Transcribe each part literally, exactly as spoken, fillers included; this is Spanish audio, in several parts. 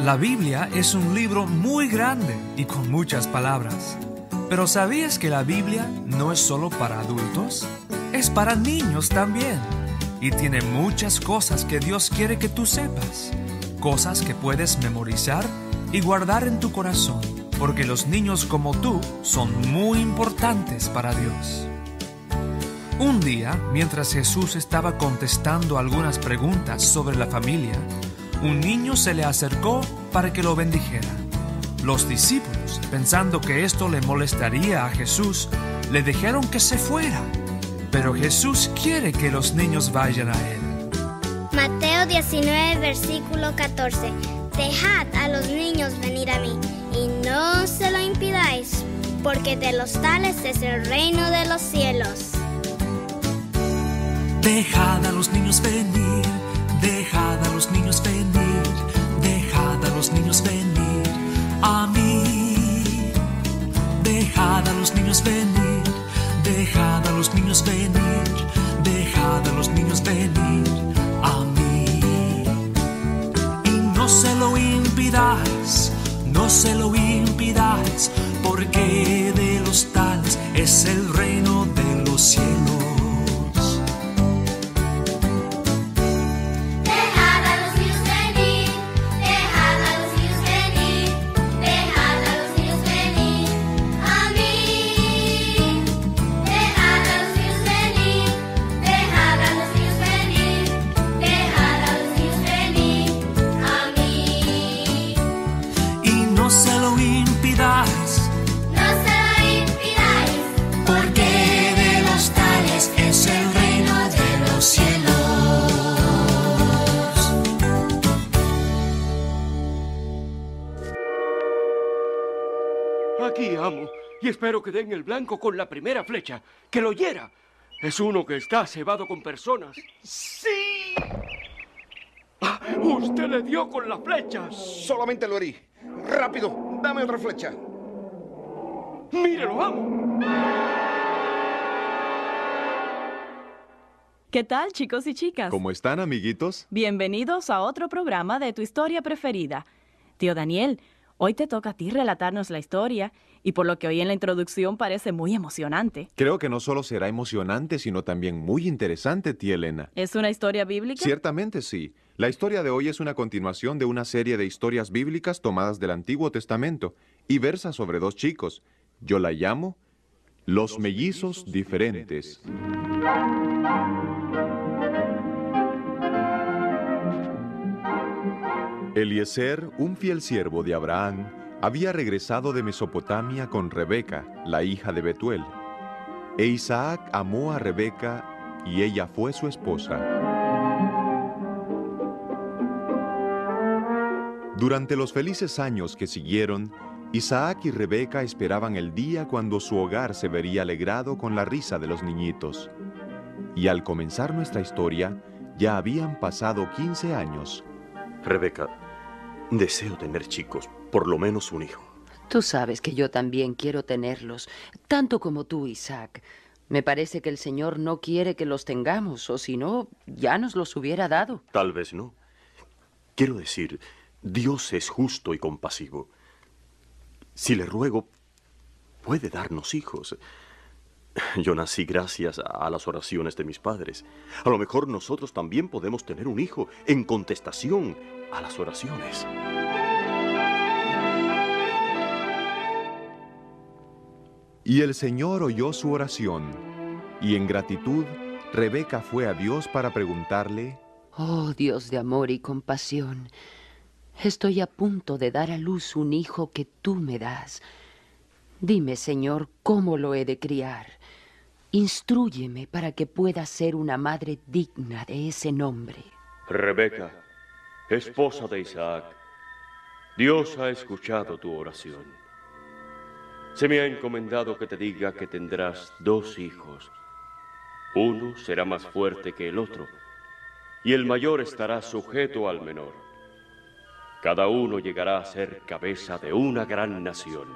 La Biblia es un libro muy grande y con muchas palabras. Pero ¿sabías que la Biblia no es solo para adultos? Es para niños también. Y tiene muchas cosas que Dios quiere que tú sepas. Cosas que puedes memorizar y guardar en tu corazón. Porque los niños como tú son muy importantes para Dios. Un día, mientras Jesús estaba contestando algunas preguntas sobre la familia, un niño se le acercó para que lo bendijera. Los discípulos, pensando que esto le molestaría a Jesús, le dijeron que se fuera. Pero Jesús quiere que los niños vayan a Él. Mateo diecinueve, versículo catorce. Dejad a los niños venir a mí, y no se lo impidáis, porque de los tales es el reino de los cielos. Dejad a los niños venir, dejad a los niños venir, dejad a los niños venir a mí. Dejad a los niños venir, dejad a los niños venir, dejad a los niños venir a mí. Y no se lo impidáis, no se lo impidáis, porque de los tales es el reino de los cielos. Aquí, amo, y espero que den el blanco con la primera flecha. ¡Que lo hiera! Es uno que está cebado con personas. ¡Sí! Ah, ¡usted le dio con la flecha! Solamente lo herí. ¡Rápido! ¡Dame otra flecha! ¡Mírelo, amo! ¿Qué tal, chicos y chicas? ¿Cómo están, amiguitos? Bienvenidos a otro programa de Tu Historia Preferida. Tío Daniel, hoy te toca a ti relatarnos la historia, y por lo que oí en la introducción parece muy emocionante. Creo que no solo será emocionante, sino también muy interesante, tía Elena. ¿Es una historia bíblica? Ciertamente sí. La historia de hoy es una continuación de una serie de historias bíblicas tomadas del Antiguo Testamento y versa sobre dos chicos. Yo la llamo Los, Los mellizos, mellizos diferentes. Eliezer, un fiel siervo de Abraham, había regresado de Mesopotamia con Rebeca, la hija de Betuel. E Isaac amó a Rebeca y ella fue su esposa. Durante los felices años que siguieron, Isaac y Rebeca esperaban el día cuando su hogar se vería alegrado con la risa de los niñitos. Y al comenzar nuestra historia, ya habían pasado quince años. Rebeca, deseo tener chicos, por lo menos un hijo. Tú sabes que yo también quiero tenerlos, tanto como tú, Isaac. Me parece que el Señor no quiere que los tengamos, o si no, ya nos los hubiera dado. Tal vez no. Quiero decir, Dios es justo y compasivo. Si le ruego, puede darnos hijos. Yo nací gracias a las oraciones de mis padres. A lo mejor nosotros también podemos tener un hijo en contestación a las oraciones. Y el Señor oyó su oración, y en gratitud, Rebeca fue a Dios para preguntarle: Oh, Dios de amor y compasión, estoy a punto de dar a luz un hijo que tú me das. Dime, Señor, cómo lo he de criar. Instrúyeme para que pueda ser una madre digna de ese nombre. Rebeca, esposa de Isaac, Dios ha escuchado tu oración. Se me ha encomendado que te diga que tendrás dos hijos. Uno será más fuerte que el otro, y el mayor estará sujeto al menor. Cada uno llegará a ser cabeza de una gran nación.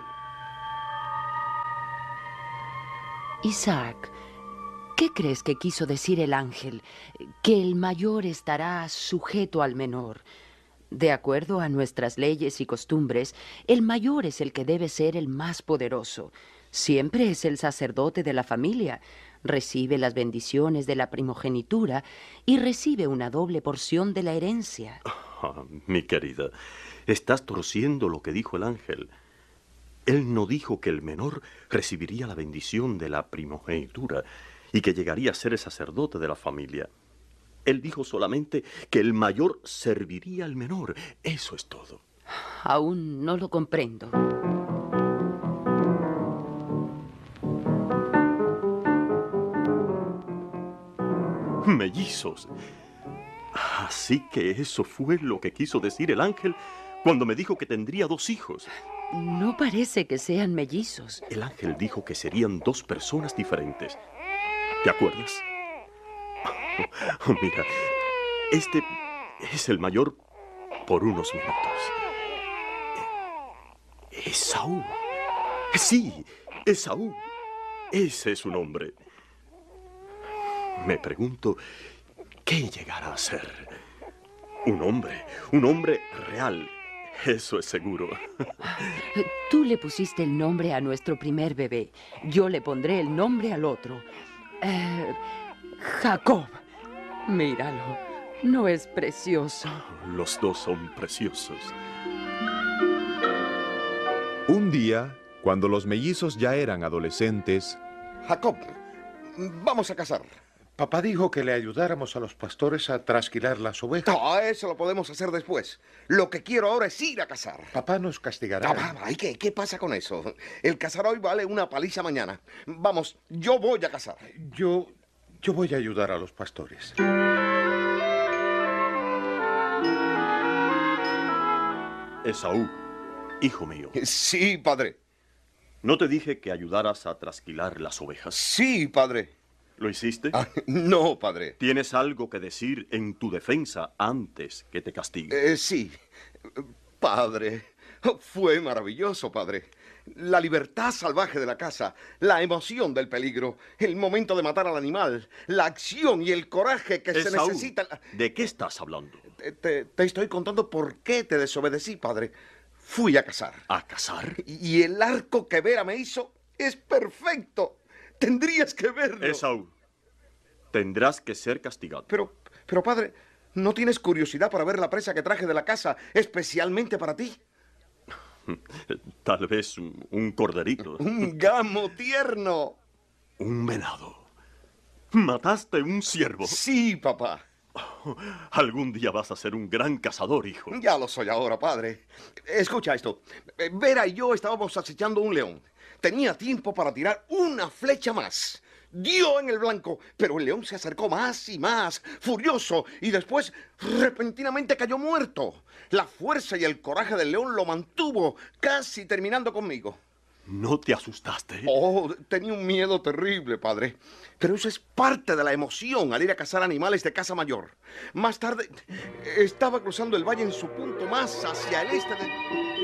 Isaac, ¿qué crees que quiso decir el ángel? Que el mayor estará sujeto al menor. De acuerdo a nuestras leyes y costumbres, el mayor es el que debe ser el más poderoso. Siempre es el sacerdote de la familia. Recibe las bendiciones de la primogenitura y recibe una doble porción de la herencia. Ah, mi querida, estás torciendo lo que dijo el ángel. Él no dijo que el menor recibiría la bendición de la primogenitura y que llegaría a ser el sacerdote de la familia. Él dijo solamente que el mayor serviría al menor. Eso es todo. Aún no lo comprendo. Mellizos. Así que eso fue lo que quiso decir el ángel cuando me dijo que tendría dos hijos. No parece que sean mellizos. El ángel dijo que serían dos personas diferentes. ¿Te acuerdas? Oh, mira, este es el mayor por unos minutos. Esaú. Sí, Esaú. Ese es su nombre. Me pregunto, ¿qué llegará a ser? Un hombre, un hombre real. Eso es seguro. Tú le pusiste el nombre a nuestro primer bebé. Yo le pondré el nombre al otro. Eh, Jacob. Míralo. ¿No es precioso? Los dos son preciosos. Un día, cuando los mellizos ya eran adolescentes... Jacob, vamos a cazar. Papá dijo que le ayudáramos a los pastores a trasquilar las ovejas. No, eso lo podemos hacer después. Lo que quiero ahora es ir a cazar. Papá nos castigará. Ah, ¿y qué? ¿Qué pasa con eso? El cazar hoy vale una paliza mañana. Vamos, yo voy a cazar. Yo, yo voy a ayudar a los pastores. Esaú, hijo mío. Sí, padre. ¿No te dije que ayudaras a trasquilar las ovejas? Sí, padre. ¿Lo hiciste? Ah, no, padre. ¿Tienes algo que decir en tu defensa antes que te castigue? Eh, sí. Padre, fue maravilloso, padre. La libertad salvaje de la caza, la emoción del peligro, el momento de matar al animal, la acción y el coraje que Esaú, se necesitan. ¿de qué estás hablando? Te, te, te estoy contando por qué te desobedecí, padre. Fui a cazar. ¿A cazar? Y el arco que Vera me hizo es perfecto. Tendrías que verlo. Esaú, tendrás que ser castigado. Pero, pero padre, ¿no tienes curiosidad para ver la presa que traje de la casa especialmente para ti? Tal vez un, un corderito. Un gamo tierno. Un venado. ¿Mataste un ciervo? Sí, papá. Oh, algún día vas a ser un gran cazador, hijo. Ya lo soy ahora, padre. Escucha esto. Vera y yo estábamos acechando un león. Tenía tiempo para tirar una flecha más. Dio en el blanco, pero el león se acercó más y más, furioso, y después repentinamente cayó muerto. La fuerza y el coraje del león lo mantuvo, casi terminando conmigo. ¿No te asustaste? Oh, tenía un miedo terrible, padre. Pero eso es parte de la emoción al ir a cazar animales de caza mayor. Más tarde, estaba cruzando el valle en su punto más hacia el este de...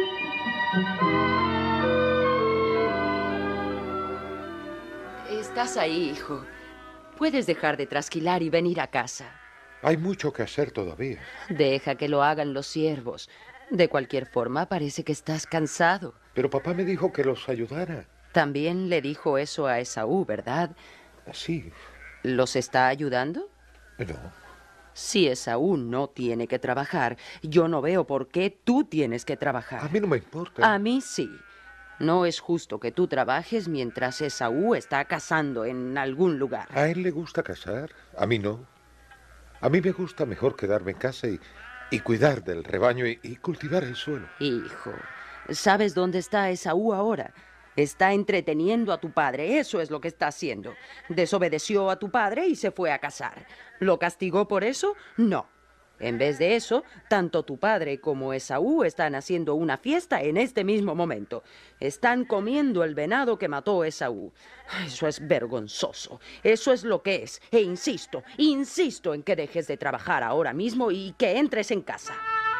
Estás ahí, hijo. Puedes dejar de trasquilar y venir a casa. Hay mucho que hacer todavía. Deja que lo hagan los siervos. De cualquier forma, parece que estás cansado. Pero papá me dijo que los ayudara. También le dijo eso a Esaú, ¿verdad? Sí. ¿Los está ayudando? No. Si Esaú no tiene que trabajar, yo no veo por qué tú tienes que trabajar. A mí no me importa. A mí sí. No es justo que tú trabajes mientras Esaú está cazando en algún lugar. A él le gusta cazar, a mí no. A mí me gusta mejor quedarme en casa y, y cuidar del rebaño y, y cultivar el suelo. Hijo, ¿sabes dónde está Esaú ahora? Está entreteniendo a tu padre, eso es lo que está haciendo. Desobedeció a tu padre y se fue a cazar. ¿Lo castigó por eso? No. En vez de eso, tanto tu padre como Esaú están haciendo una fiesta en este mismo momento. Están comiendo el venado que mató Esaú. Eso es vergonzoso. Eso es lo que es. E insisto, insisto en que dejes de trabajar ahora mismo y que entres en casa.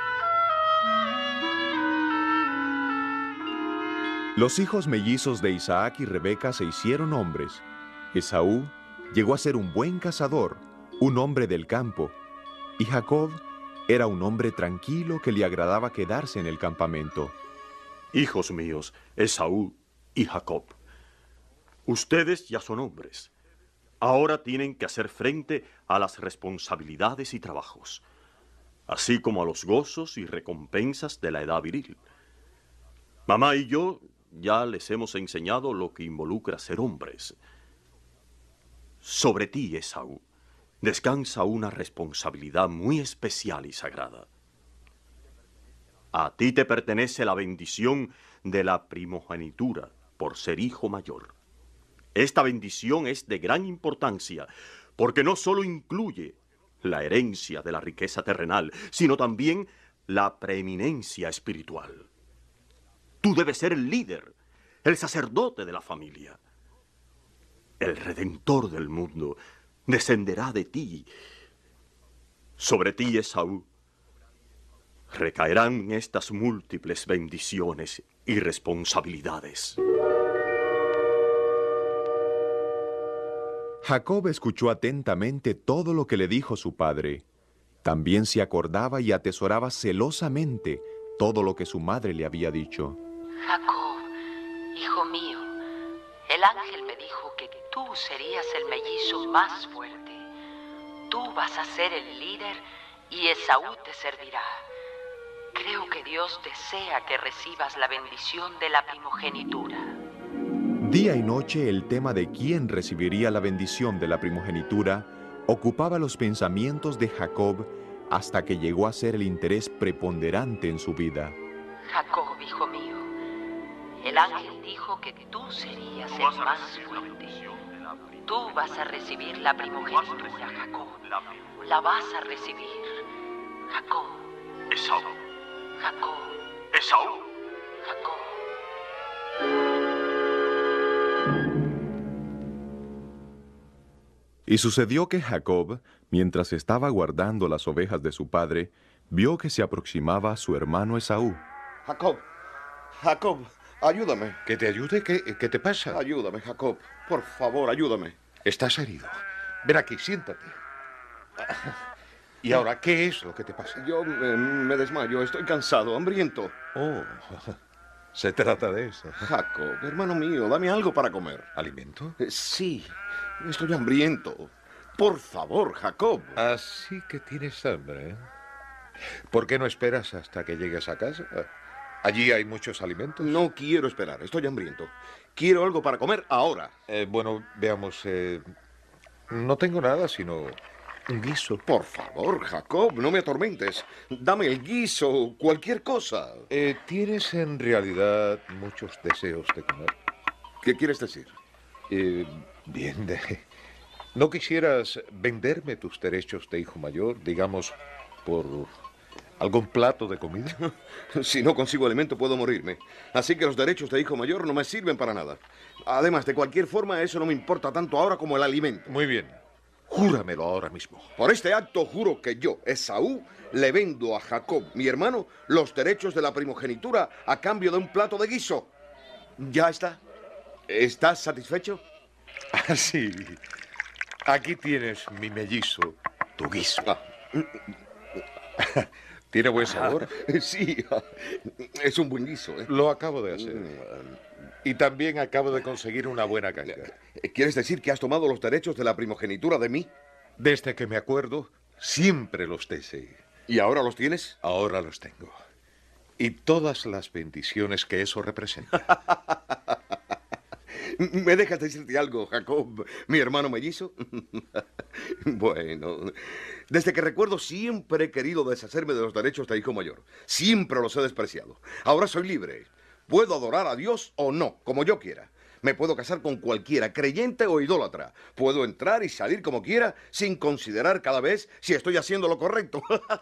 Los hijos mellizos de Isaac y Rebeca se hicieron hombres. Esaú llegó a ser un buen cazador, un hombre del campo. Y Jacob Era un hombre tranquilo que le agradaba quedarse en el campamento. Hijos míos, Esaú y Jacob, ustedes ya son hombres. Ahora tienen que hacer frente a las responsabilidades y trabajos, así como a los gozos y recompensas de la edad viril. Mamá y yo ya les hemos enseñado lo que involucra ser hombres. Sobre ti, Esaú, descansa una responsabilidad muy especial y sagrada. A ti te pertenece la bendición de la primogenitura por ser hijo mayor. Esta bendición es de gran importancia porque no solo incluye la herencia de la riqueza terrenal, sino también la preeminencia espiritual. Tú debes ser el líder, el sacerdote de la familia. El Redentor del mundo descenderá de ti. Sobre ti, Esaú, recaerán estas múltiples bendiciones y responsabilidades. Jacob escuchó atentamente todo lo que le dijo su padre. También se acordaba y atesoraba celosamente todo lo que su madre le había dicho. Jacob, hijo mío, el ángel me dijo que tú serías el mellizo más fuerte. Tú vas a ser el líder y Esaú te servirá. Creo que Dios desea que recibas la bendición de la primogenitura. Día y noche el tema de quién recibiría la bendición de la primogenitura ocupaba los pensamientos de Jacob hasta que llegó a ser el interés preponderante en su vida. Jacob, hijo mío, el ángel dijo que tú serías el más fuerte. Tú vas a recibir la primogenitura, Jacob. La vas a recibir. Jacob. Esaú. Jacob. Esaú. Jacob. Y sucedió que Jacob, mientras estaba guardando las ovejas de su padre, vio que se aproximaba a su hermano Esaú. Jacob, Jacob, ayúdame. ¿Que te ayude? ¿Qué, qué te pasa? Ayúdame, Jacob. Por favor, ayúdame. Estás herido. Ven aquí, siéntate. ¿Y ahora qué es lo que te pasa? Yo eh, me desmayo, estoy cansado, hambriento. Oh, se trata de eso. Jacob, hermano mío, dame algo para comer. ¿Alimento? Eh, sí, estoy hambriento. Por favor, Jacob. Así que tienes hambre, ¿eh? ¿Por qué no esperas hasta que llegues a casa? ¿Allí hay muchos alimentos? No quiero esperar, estoy hambriento. Quiero algo para comer ahora. Eh, bueno, veamos. Eh, no tengo nada sino un guiso. Por favor, Jacob, no me atormentes. Dame el guiso, cualquier cosa. Eh, ¿Tienes en realidad muchos deseos de comer? ¿Qué quieres decir? Eh, bien, de... ¿no quisieras venderme tus derechos de hijo mayor, digamos, por algún plato de comida? Si no consigo alimento puedo morirme. Así que los derechos de hijo mayor no me sirven para nada. Además, de cualquier forma, eso no me importa tanto ahora como el alimento. Muy bien. Júramelo ahora mismo. Por este acto juro que yo, Esaú, le vendo a Jacob, mi hermano, los derechos de la primogenitura a cambio de un plato de guiso. ¿Ya está? ¿Estás satisfecho? Ah, sí. Aquí tienes mi mellizo, tu guiso. Ah. ¿Tiene buen sabor? Ah, sí, es un buen guiso, ¿eh? Lo acabo de hacer. Y también acabo de conseguir una buena caña. ¿Quieres decir que has tomado los derechos de la primogenitura de mí? Desde que me acuerdo, siempre los deseé. ¿Y ahora los tienes? Ahora los tengo. Y todas las bendiciones que eso representa. ¿Me dejas decirte algo, Jacob, mi hermano mellizo? Bueno, desde que recuerdo siempre he querido deshacerme de los derechos de hijo mayor. Siempre los he despreciado. Ahora soy libre. Puedo adorar a Dios o no, como yo quiera. Me puedo casar con cualquiera, creyente o idólatra. Puedo entrar y salir como quiera, sin considerar cada vez si estoy haciendo lo correcto.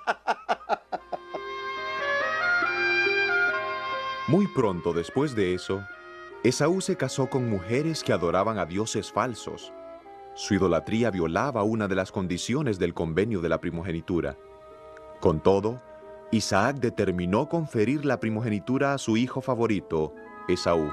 Muy pronto después de eso, Esaú se casó con mujeres que adoraban a dioses falsos. Su idolatría violaba una de las condiciones del convenio de la primogenitura. Con todo, Isaac determinó conferir la primogenitura a su hijo favorito, Esaú.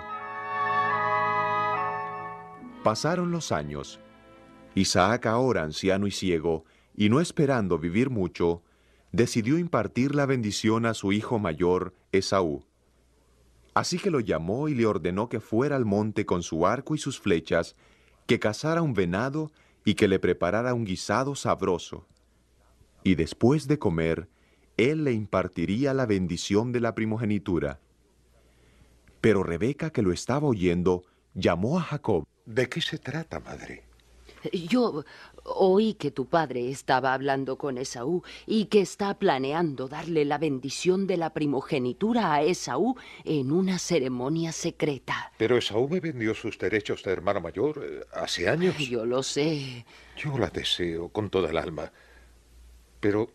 Pasaron los años. Isaac, ahora anciano y ciego, y no esperando vivir mucho, decidió impartir la bendición a su hijo mayor, Esaú. Así que lo llamó y le ordenó que fuera al monte con su arco y sus flechas, que cazara un venado y que le preparara un guisado sabroso. Y después de comer, él le impartiría la bendición de la primogenitura. Pero Rebeca, que lo estaba oyendo, llamó a Jacob. ¿De qué se trata, madre? Yo oí que tu padre estaba hablando con Esaú y que está planeando darle la bendición de la primogenitura a Esaú en una ceremonia secreta. Pero Esaú me vendió sus derechos de hermano mayor eh, hace años. Yo lo sé. Yo la deseo con toda el alma, pero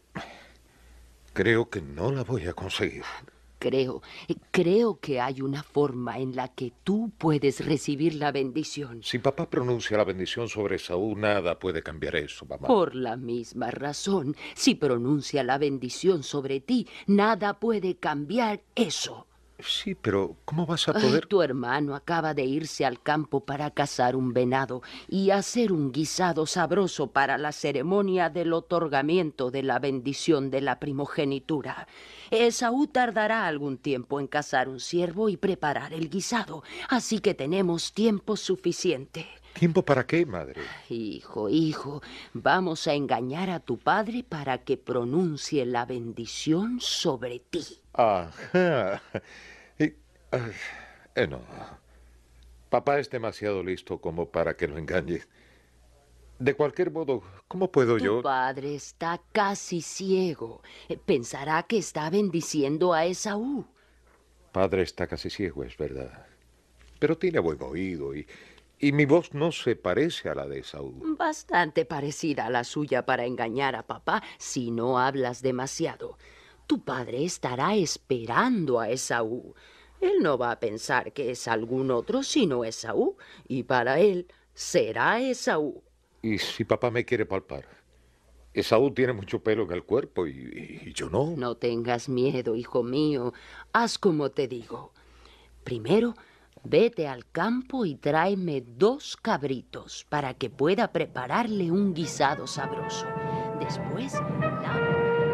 creo que no la voy a conseguir. Creo, creo que hay una forma en la que tú puedes recibir la bendición. Si papá pronuncia la bendición sobre Esaú, nada puede cambiar eso, mamá. Por la misma razón, si pronuncia la bendición sobre ti, nada puede cambiar eso. Sí, pero ¿cómo vas a Ay, poder...? tu hermano acaba de irse al campo para cazar un venado y hacer un guisado sabroso para la ceremonia del otorgamiento de la bendición de la primogenitura. Esaú tardará algún tiempo en cazar un ciervo y preparar el guisado, así que tenemos tiempo suficiente. ¿Tiempo para qué, madre? Hijo, hijo, vamos a engañar a tu padre para que pronuncie la bendición sobre ti. Ajá. Y, ah, eh, no. Papá es demasiado listo como para que lo engañe. De cualquier modo, ¿cómo puedo Tu yo...? padre está casi ciego. Pensará que está bendiciendo a Esaú. Padre está casi ciego, es verdad. Pero tiene buen oído y, y mi voz no se parece a la de Esaú. Bastante parecida a la suya para engañar a papá si no hablas demasiado. Tu padre estará esperando a Esaú. Él no va a pensar que es algún otro sino Esaú, y para él será Esaú. ¿Y si papá me quiere palpar? Esaú tiene mucho pelo en el cuerpo y, y- y yo no. No tengas miedo, hijo mío. Haz como te digo. Primero, vete al campo y tráeme dos cabritos para que pueda prepararle un guisado sabroso. Después, lava.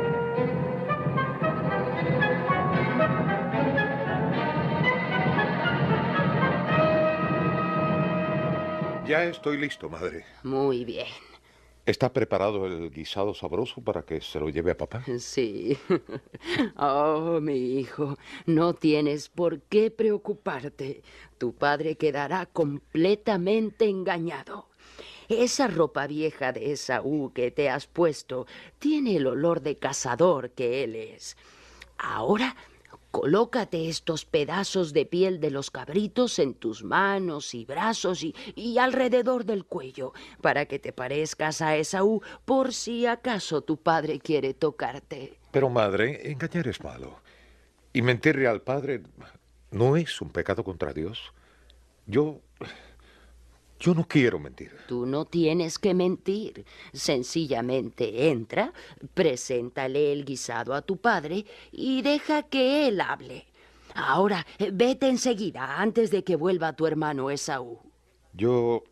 Ya estoy listo, madre. Muy bien. ¿Está preparado el guisado sabroso para que se lo lleve a papá? Sí. Oh, mi hijo, no tienes por qué preocuparte. Tu padre quedará completamente engañado. Esa ropa vieja de Esaú que te has puesto tiene el olor de cazador que él es. Ahora, colócate estos pedazos de piel de los cabritos en tus manos y brazos y, y alrededor del cuello, para que te parezcas a Esaú por si acaso tu padre quiere tocarte. Pero, madre, engañar es malo. Y mentirle al padre no es un pecado contra Dios. Yo... Yo no quiero mentir. Tú no tienes que mentir. Sencillamente entra, preséntale el guisado a tu padre y deja que él hable. Ahora, vete enseguida, antes de que vuelva tu hermano Esaú. Yo...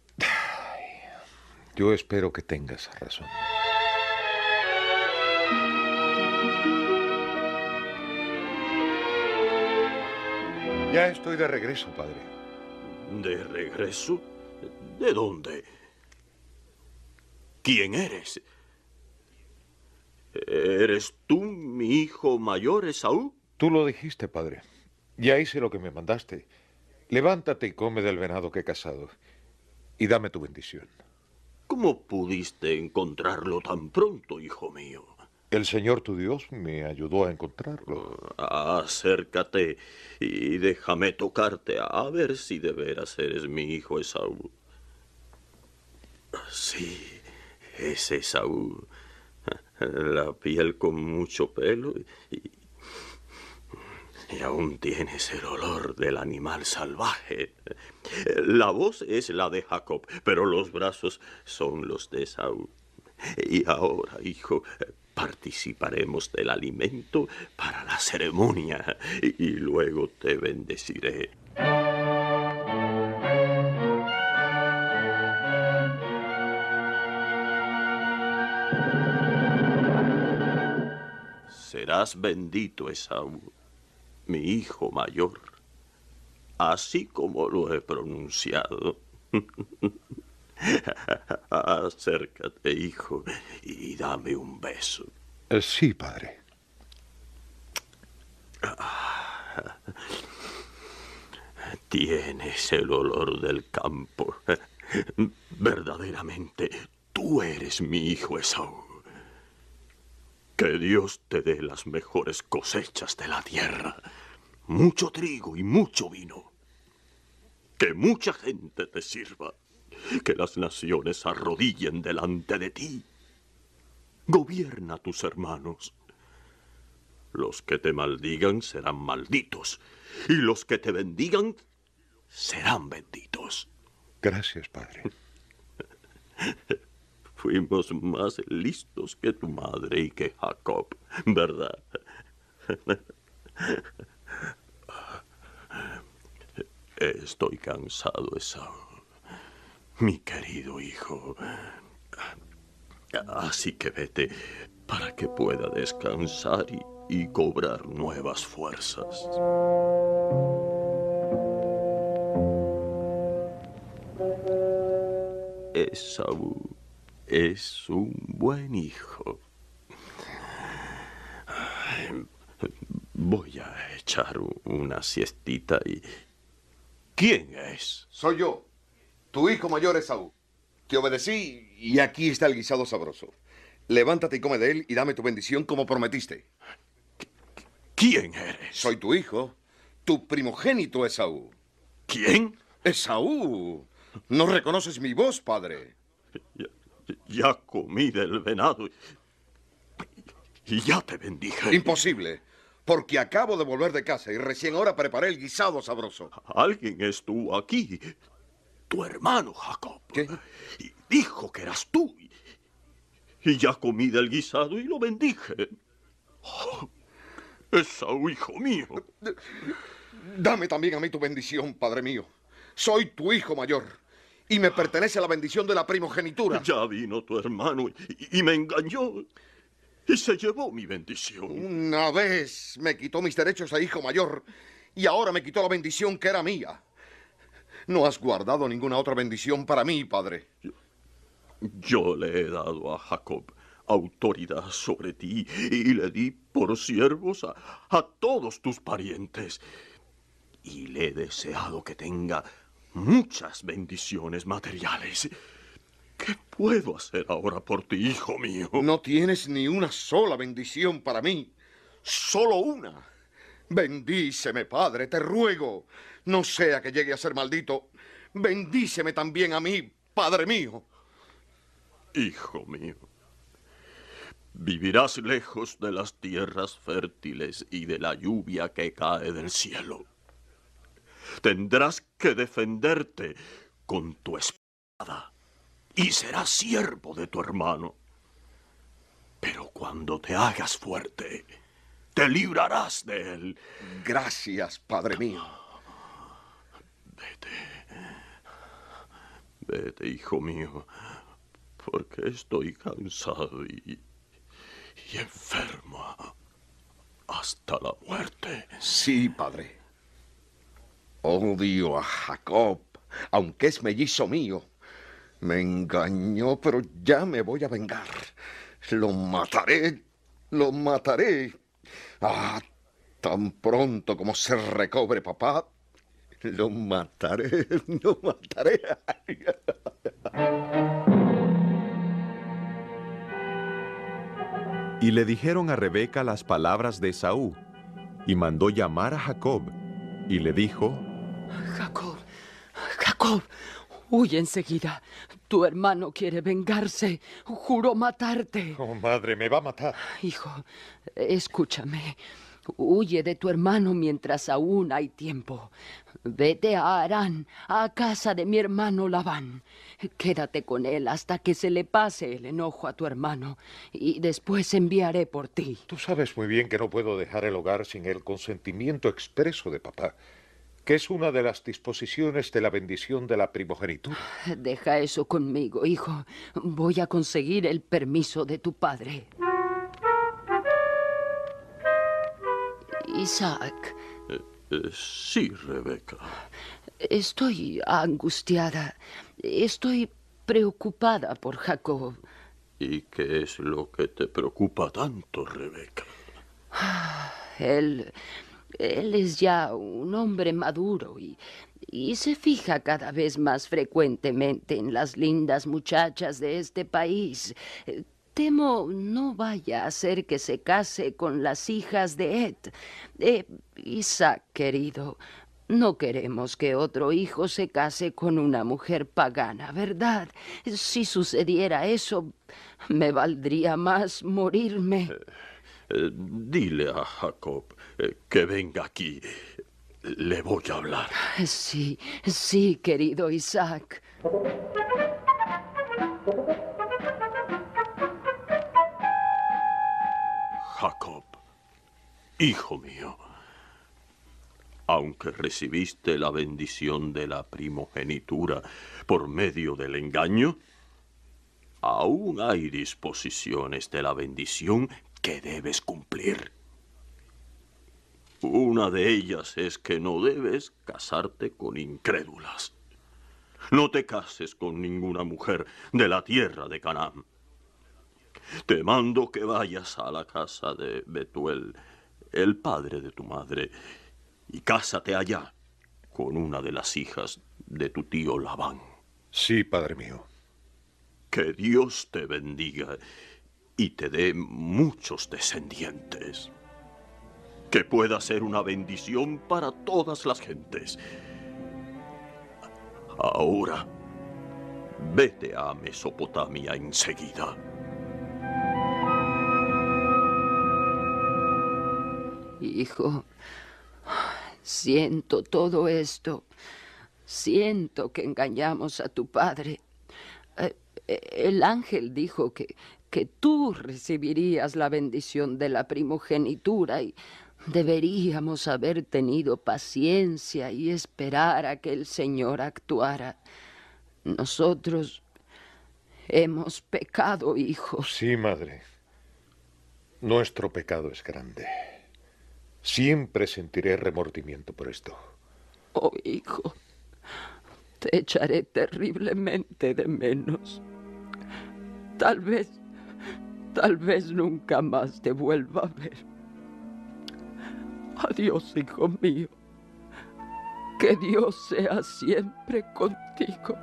Yo espero que tengas razón. Ya estoy de regreso, padre. ¿De regreso? ¿De dónde? ¿Quién eres? ¿Eres tú mi hijo mayor, Esaú? Tú lo dijiste, padre. Ya hice lo que me mandaste. Levántate y come del venado que he cazado. Y dame tu bendición. ¿Cómo pudiste encontrarlo tan pronto, hijo mío? El Señor tu Dios me ayudó a encontrarlo. Acércate y déjame tocarte a ver si de veras eres mi hijo Esaú. Sí, es Esaú. La piel con mucho pelo y, y aún tienes el olor del animal salvaje. La voz es la de Jacob, pero los brazos son los de Esaú. Y ahora, hijo, participaremos del alimento para la ceremonia y, y luego te bendeciré. serás bendito, Esaú, mi hijo mayor, así como lo he pronunciado. Acércate, hijo, y dame un beso. Eh, sí, padre. Tienes el olor del campo. Verdaderamente, tú eres mi hijo Esaú. Que Dios te dé las mejores cosechas de la tierra. Mucho trigo y mucho vino. Que mucha gente te sirva. Que las naciones se arrodillen delante de ti. Gobierna a tus hermanos. Los que te maldigan serán malditos. Y los que te bendigan serán benditos. Gracias, padre. Fuimos más listos que tu madre y que Jacob, ¿verdad? Estoy cansado, Esaú, mi querido hijo. Así que vete para que pueda descansar y, y cobrar nuevas fuerzas. Esaú es un buen hijo. Voy a echar una siestita y... ¿Quién es? Soy yo, tu hijo mayor Esaú. Te obedecí y aquí está el guisado sabroso. Levántate y come de él y dame tu bendición como prometiste. ¿Quién eres? Soy tu hijo, tu primogénito Esaú. ¿Quién? Esaú. ¿No reconoces mi voz, padre? Ya, ya comí del venado y ya te bendije. Imposible, porque acabo de volver de casa y recién ahora preparé el guisado sabroso. Alguien estuvo aquí, tu hermano Jacob. ¿Qué? Y dijo que eras tú. Y, y ya comí del guisado y lo bendije. Oh, Esaú, hijo mío. Dame también a mí tu bendición, padre mío. Soy tu hijo mayor y me pertenece la bendición de la primogenitura. Ya vino tu hermano y, y me engañó y se llevó mi bendición. Una vez me quitó mis derechos a hijo mayor y ahora me quitó la bendición que era mía. No has guardado ninguna otra bendición para mí, padre. Yo, yo le he dado a Jacob autoridad sobre ti y le di por siervos a, a todos tus parientes. Y le he deseado que tenga muchas bendiciones materiales. ¿Qué puedo hacer ahora por ti, hijo mío? No tienes ni una sola bendición para mí. Solo una. Bendíceme, padre, te ruego. No sea que llegue a ser maldito. Bendíceme también a mí, padre mío. Hijo mío, vivirás lejos de las tierras fértiles y de la lluvia que cae del cielo. Tendrás que defenderte con tu espada y serás siervo de tu hermano. Pero cuando te hagas fuerte, te librarás de él. Gracias, padre mío. Vete. Vete, hijo mío, porque estoy cansado y, y enfermo hasta la muerte. Sí, padre. Odio a Jacob, aunque es mellizo mío. Me engañó, pero ya me voy a vengar. Lo mataré, lo mataré. Ah, tan pronto como se recobre papá, lo mataré, lo mataré. Y le dijeron a Rebeca las palabras de Esaú, y mandó llamar a Jacob, y le dijo: Jacob, Jacob, huye enseguida. Tu hermano quiere vengarse. Juró matarte. Oh, madre, me va a matar. Hijo, escúchame. Huye de tu hermano mientras aún hay tiempo. Vete a Harán, a casa de mi hermano Labán. Quédate con él hasta que se le pase el enojo a tu hermano y después enviaré por ti. Tú sabes muy bien que no puedo dejar el hogar sin el consentimiento expreso de papá, que es una de las disposiciones de la bendición de la primogenitura. Deja eso conmigo, hijo. Voy a conseguir el permiso de tu padre. Isaac. Eh, eh, sí, Rebeca. Estoy angustiada. Estoy preocupada por Jacob. ¿Y qué es lo que te preocupa tanto, Rebeca? Él, él es ya un hombre maduro y, y se fija cada vez más frecuentemente en las lindas muchachas de este país. Temo no vaya a hacer que se case con las hijas de Ed. Eh, Isaac, querido, no queremos que otro hijo se case con una mujer pagana, ¿verdad? Si sucediera eso, me valdría más morirme. Eh, eh, dile a Jacob eh, que venga aquí. Le voy a hablar. Sí, sí, querido Isaac. Jacob, hijo mío, aunque recibiste la bendición de la primogenitura por medio del engaño, aún hay disposiciones de la bendición que debes cumplir. Una de ellas es que no debes casarte con incrédulas. No te cases con ninguna mujer de la tierra de Canaán. Te mando que vayas a la casa de Betuel, el padre de tu madre, y cásate allá con una de las hijas de tu tío Labán. Sí, padre mío. Que Dios te bendiga y te dé muchos descendientes. Que pueda ser una bendición para todas las gentes. Ahora, vete a Mesopotamia enseguida. Hijo, siento todo esto. Siento que engañamos a tu padre. Eh, el ángel dijo que, que tú recibirías la bendición de la primogenitura y deberíamos haber tenido paciencia y esperar a que el Señor actuara. Nosotros hemos pecado, hijo. Sí, madre. Nuestro pecado es grande. Siempre sentiré remordimiento por esto. Oh, hijo, te echaré terriblemente de menos. Tal vez, tal vez nunca más te vuelva a ver. Adiós, hijo mío. Que Dios sea siempre contigo.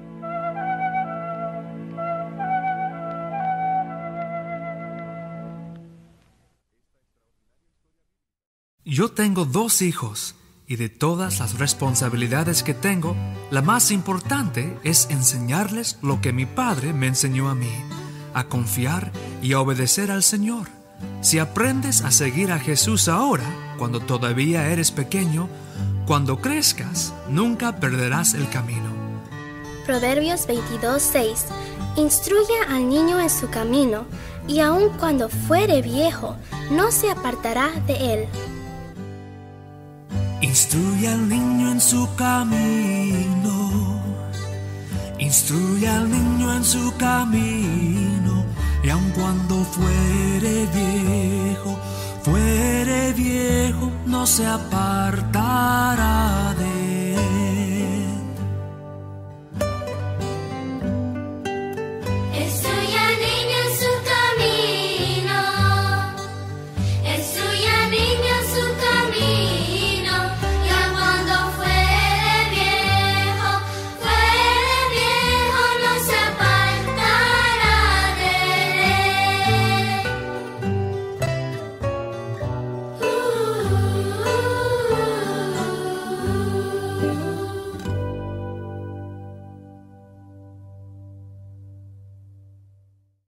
Yo tengo dos hijos, y de todas las responsabilidades que tengo, la más importante es enseñarles lo que mi padre me enseñó a mí, a confiar y a obedecer al Señor. Si aprendes a seguir a Jesús ahora, cuando todavía eres pequeño, cuando crezcas, nunca perderás el camino. Proverbios veintidós, seis. Instruye al niño en su camino, y aun cuando fuere viejo, no se apartará de él. Instruye al niño en su camino, instruye al niño en su camino, y aun cuando fuere viejo, fuere viejo, no se apartará de él.